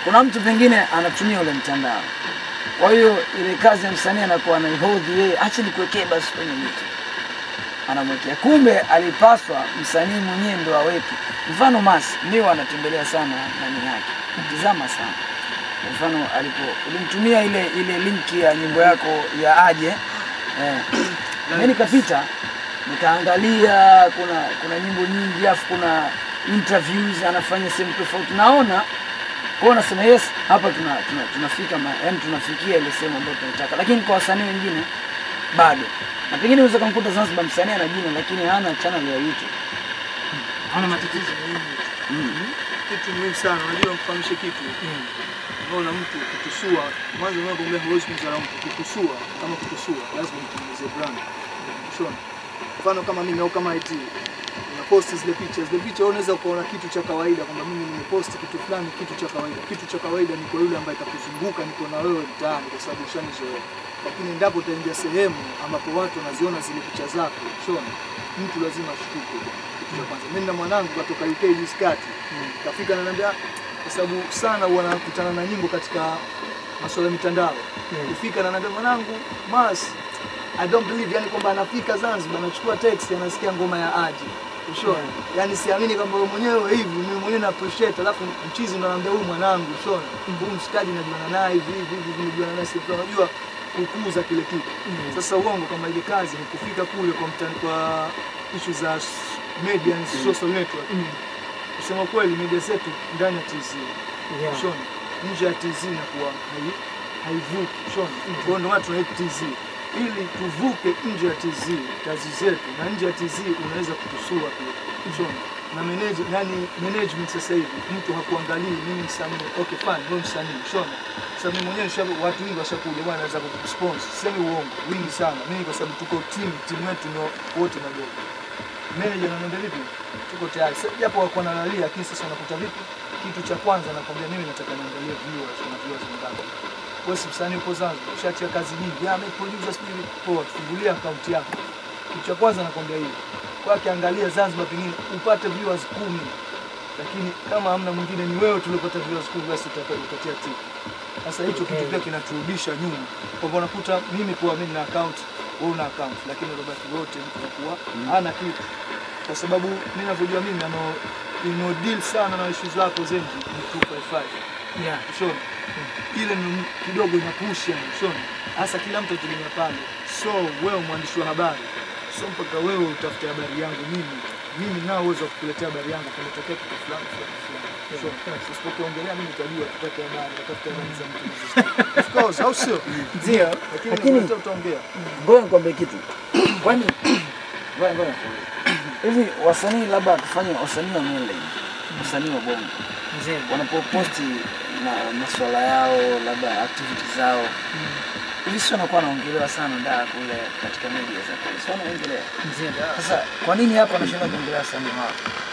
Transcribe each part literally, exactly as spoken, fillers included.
kuna mtu pengine anatumia ule mtandao. Kwa hiyo ile kazi ya msanii anakuwa anaihodhi yeye, acha nikuwekee basi kwenye YouTube. Anamwekea. Kumbe alipaswa msanii mwenyewe ndo aweke. Mfano Masi ndio anatembelea sana nani yake. Tazama sana. Mfano alipo ulimtumia ile ile link ya nyimbo yako ya aje. Eh. Mimi nikapita nikaangalia kuna kuna nyimbo nyingi afu kuna interviews anafanya sehemu tofauti. Naona kwa nasema yes hapa tuna tuna tunafika yaani tunafikia ile sehemu ambayo tunataka. Lakini kwa wasanii wengine bado. Na pengine unaweza kumkuta Zanzibar msanii ana jina lakini hana channel ya YouTube. Hana matatizo mengi. Mm. Kitu muhimu sana, unajua mfahamishe kitu. Unaona mtu kutusua, mwanzo mwanzo kumbe huwezi kumzala mtu kutusua, kama kutusua lazima utengeneze brand. Unaona? Mfano kama mimi au kama I T, una post zile pictures, zile picture unaweza kuona kitu cha kawaida kwamba mimi nimepost kitu fulani, kitu cha kawaida. Kitu cha kawaida ni kwa yule ambaye atakuzunguka, niko na wewe mtaani kwa sababu ushanizoea. Lakini endapo utaingia sehemu ambapo watu wanaziona zile picha zako, unaona? Mtu lazima ashtuke. Kitu cha kwanza. Mimi na mwanangu kutoka U K juzi kati, kafika ananiambia kwa sababu sana huwa nakutana na nyimbo katika masuala ya mitandao. Kufika na ananiambia mwanangu, Mas, I don't believe yani kwamba anafika Zanzibar anachukua text anasikia ngoma ya Aje. Ushona. Yani siamini kwamba wewe mwenyewe hivi, mimi mwenyewe na appreciate alafu mchizi ndo ananiambia huyu mwanangu, ushona. Huyu mshikaji najuana naye hivi hivi hivi najuana naye sisi tunajua kukuza kile kitu. Sasa uongo kama ile kazi ni kufika kule kwa mtani kwa issue za media and social network. Kusema kweli media zetu ndani ya T Z. Ushona. Nje ya T Z inakuwa haivuki, ushona. Kwa ndio watu wanaita T Z. Ili tuvuke nje ya T Z, kazi zetu na nje ya T Z unaweza kutusua pia. Ushona. Na manage yani management sasa hivi mtu hakuangalii mimi msanii okay fine wewe msanii ushona. Sasa mimi mwenyewe nishabu watu wengi washakuja bwana anaweza kukusponsor. Sema uongo wingi sana. Mimi kwa sababu tuko team team yetu ni wote na dogo. Manager ananiambia vipi? Tuko tayari. Sasa japo wako wanalalia lakini sasa unakuta vipi? Kitu cha kwanza nakwambia mimi nataka niangalie viewers na viewers ngapi. Wewe si msanii uko Zanzibar, ushachia kazi nyingi. Ah, mimi producer sijui report, fungulia account yako. Kitu cha kwanza nakwambia hivi. Kwa kiangalia Zanzibar pengine upate viewers kumi. Lakini kama hamna mwingine ni wewe tulipata viewers kumi basi utapatia tip. Sasa hicho kitu pia kinaturudisha nyuma. Kwa hivyo unakuta mimi kwa mimi na account, wewe una account, lakini roboti wote mtu anakuwa hana kitu. Kwa sababu mimi ninavyojua mimi na no deal sana na issues zako zengi ni two five five. Yeah, ushona. Ile kidogo inapusha, ushona. Hasa kila mtu ategemea pale. So wewe mwandishi wa habari, so mpaka wewe utafute habari yangu mimi. Mimi nao uwezo wa kukuletea habari yangu kumetokea kitu fulani fulani. So, usipokuongelea mimi nitajua tutake habari, tutafuta habari za mtu. Of course, au sio? Ndio. Lakini utaongea. Ngoja nikwambie kitu. Kwani ngoja ngoja. Hivi wasanii labda tufanye wasanii wa mainland, wasanii wa bongo. Mzee wanapoposti na masuala yao labda activities zao. Hivi sio nakuwa naongelewa sana ndaa kule katika media za kule. Sio naongelea. Mzee. Sasa kwa nini hapa nashinda kuongelea sana wao?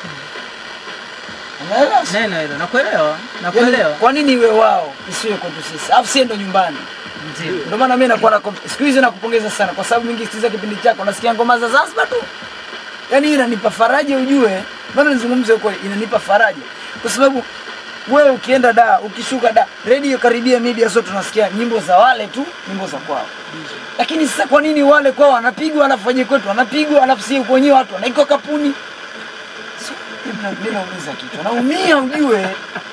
Unaelewa? Neno hilo, nakuelewa. Nakuelewa. Kwa nini iwe wao isiwe kwetu sisi? Alafu si ndo nyumbani. Ndio. Ndio maana mimi nakuwa na siku hizi nakupongeza sana kwa sababu mingi sikiza kipindi chako nasikia ngoma za Zanzibar tu. Yaani inanipa faraja ujue. Mbona nizungumze huko inanipa faraja. Kwa sababu wewe ukienda da, ukishuka da, radio karibia media zote tunasikia nyimbo za wale tu, nyimbo za kwao. Lakini sasa kwa nini wale kwao wanapigwa alafu waje kwetu wanapigwa alafu si uko wenyewe watu wanaiko kapuni? Mimi nauliza kitu. Naumia ujue.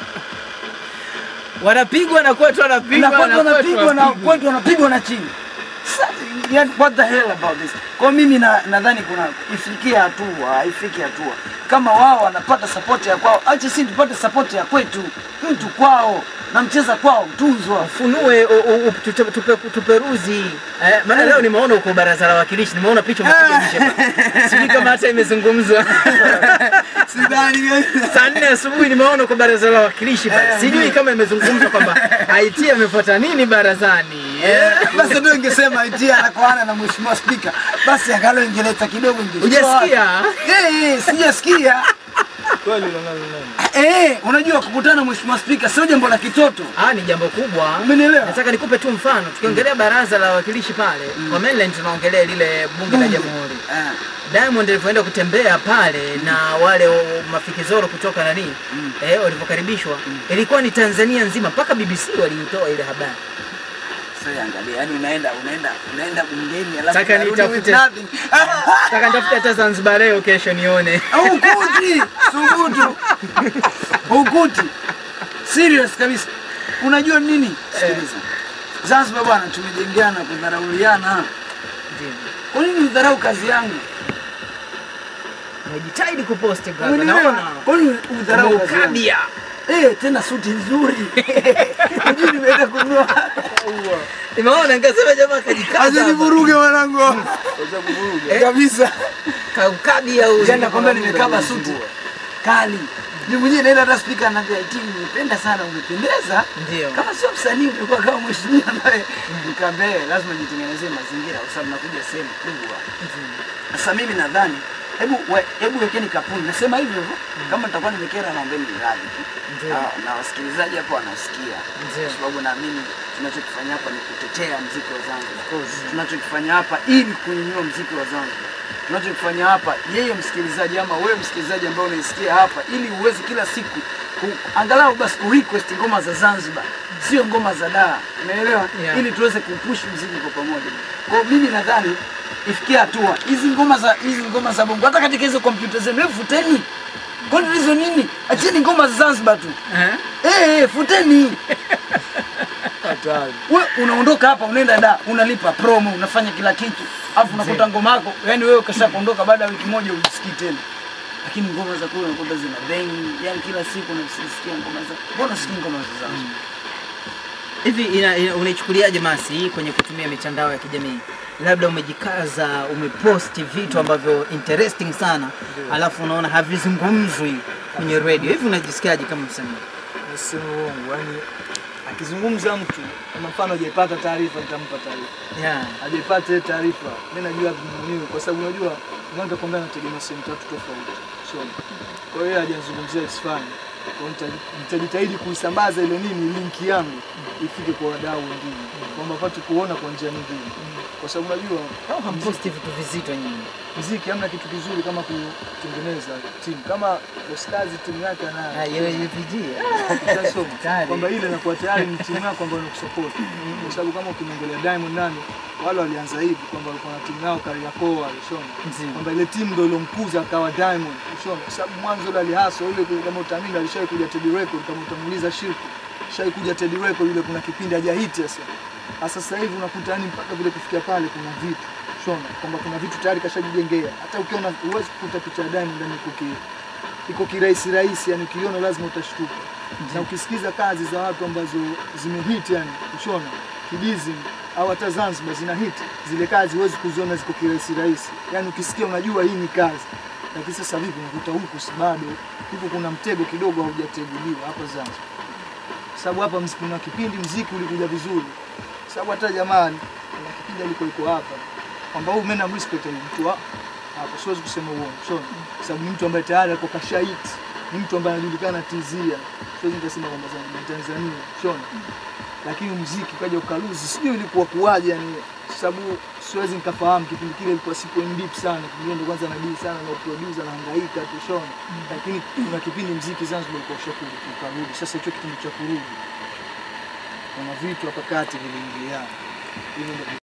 Wanapigwa na kwetu wanapigwa na wanapigwa na kwetu wanapigwa na chini. What the hell about this? Kwa mimi nadhani kuna ifikia hatua, ifike hatua. Kama wao wanapata support ya kwao, acha sisi tupate support ya kwetu. Mtu kwao na mcheza kwao tunzwa. Funue tuperuzi. Eh, maana leo nimeona uko baraza la wakilishi, nimeona picha umepiga nje. Sijui kama hata imezungumzwa. Sidhani. Saa nne asubuhi nimeona uko baraza la wakilishi. Sijui kama imezungumzwa kwamba I T amefuata nini barazani. Basi ndio ningesema I T anakoana na mheshimiwa speaker. Basi angalo ingeleta kidogo ingesema. Hujasikia? Eh, sijasikia. Kweli unang'ana nani? Eh, unajua kukutana Mheshimiwa Spika sio jambo la kitoto. Ah, ni jambo kubwa. Umenielewa? Nataka nikupe tu mfano. Tukiongelea baraza la wawakilishi pale, mm. kwa mainland tunaongelea lile bunge la jamhuri. Ah. Diamond alipoenda kutembea pale mm. na wale mafikizoro kutoka nani? Mm. Eh, walipokaribishwa, mm. ilikuwa ni Tanzania nzima mpaka B B C walitoa ile habari. Sasa angalia, yani unaenda unaenda unaenda bungeni alafu Saka nitafute. Saka nitafute hata Zanzibar leo kesho nione. Ukuti, subutu. Ukuti. Serious kabisa. Unajua nini? Sikiliza. Zanzibar bwana tumejengeana kudharauliana. Ndio. Kwa nini udharau kazi yangu? Unajitahidi kupost brother. Naona. Kwa nini udharau kazi yangu? Eh, tena suti nzuri. Unajua nimeenda kununua. Nimeona nikasema jamaa kajikaza. Aje nivuruge mwanangu. Aje kuvuruge. Kabisa. Kaukabia huyo. Jana kwamba nimekaba suti kali. Mimi mwenyewe naenda hata speaker anaambia eti nimependa sana umependeza. Ndio. Kama sio msanii ungekuwa kama mheshimiwa ambaye nikambe lazima nitengenezee mazingira kwa sababu nakuja sehemu kubwa. Sasa mimi nadhani hebu hebu wekeni kapuni. Nasema hivyo hivyo. Kama nitakuwa nimekera naombeni radhi tu. Na wasikilizaji hapo wanasikia. Kwa sababu naamini tunachokifanya hapa ni kutetea muziki wa Zanzibar. Tunachokifanya hapa ili kunyanyua muziki wa Zanzibar. Tunachokifanya hapa yeye msikilizaji ama wewe msikilizaji ambao unaisikia hapa ili uweze kila siku angalau basi request ngoma za Zanzibar, sio ngoma za Dar. Umeelewa? Yeah. Ili tuweze kupush muziki kwa pamoja. Kwa mimi nadhani ifikia hatua hizi ngoma za hizi ngoma za Bongo hata katika hizo kompyuta zenu futeni. Kwa hizo nini? Acheni ngoma za Zanzibar tu. Eh? Eh, futeni. Hatari. Wewe unaondoka hapa unaenda Dar, unalipa promo, unafanya kila kitu. Alafu unakuta ngoma yako, yani wewe ukisha kuondoka baada ya wiki moja ujisikii tena. Lakini ngoma za kule unakuta zina bang, yani kila siku unasikia ngoma za. Mbona usikii ngoma za Zanzibar? Hivi unaichukuliaje Masi kwenye kutumia mitandao ya kijamii? Labda umejikaza, umepost vitu ambavyo interesting sana, alafu unaona havizungumzwi kwenye radio. Hivi unajisikiaje kama msanii? Niseme uongo, yani akizungumza mtu kama mfano hajapata taarifa nitampa taarifa. Yeah. Hajapata taarifa, mimi najua mwenyewe kwa sababu unajua mwanzo kwamba nategemea sehemu tatu tofauti. So, kwa hiyo hajazungumzia isifanye. Kwa hiyo nitajitahidi kuisambaza ile nini link yangu ifike kwa wadau wengine. Kwamba wapate kuona kwa njia nyingine. Kwa sababu unajua au hamposti vitu vizito nyingi. Muziki hamna kitu kizuri kama kutengeneza timu. Kama Ostaz timu yake anayo. Ah, yeye Y P G. Sasa kwamba ile inakuwa tayari ni timu yako ambayo inakusupport. Kwa sababu kama ukiongelea Diamond nani, wale walianza hivi kwamba walikuwa na timu yao Kariakoo alishona. Kwamba ile timu ndio ilomkuza akawa Diamond. Ushona. Kwa sababu mwanzo ile alihaso ile kama utaamini alishawahi kuja Teddy Record kama utamuuliza Shirku. Shawahi kuja Teddy Record ile kuna kipindi hajahit sasa. Sasa hivi unakuta yani mpaka vile kufikia pale kuna vitu shona kwamba kuna vitu tayari kashajijengea. Hata ukiona uwezi kukuta picha ya Diamond ndani kuki iko kirahisi rahisi, yani ukiona lazima utashtuka. Na ukisikiza kazi za watu ambazo zimehit yani shona kidizi au hata Zanzibar zina hit, zile kazi huwezi kuziona ziko kirahisi rahisi. Yani ukisikia unajua hii ni kazi. Lakini sasa vipi unakuta huku si bado huku kuna mtego kidogo haujateguliwa hapa Zanzibar. Sababu hapa kuna kipindi muziki ulikuja vizuri. Sababu hata jamani kuna kipindi aliko iko hapa kwamba huyu mimi na respect mtu hapo, siwezi kusema uongo. So sababu ni mtu ambaye tayari alikuwa kashahit, ni mtu ambaye anajulikana tizia. Siwezi kusema kwamba ni Tanzania, shona. Lakini muziki kaja ukaluzi, sijui ilikuwa kuaje yani, sababu siwezi nikafahamu kipindi kile ilikuwa sipo in deep sana. Ndio ndo kwanza nabii sana na producer na hangaika tu shona. Lakini kuna kipindi muziki Zanzibar ulikuwa ushakurudi ukarudi. Sasa hicho kipindi cha kurudi kuna vitu hapa kati viliingiana. Hivyo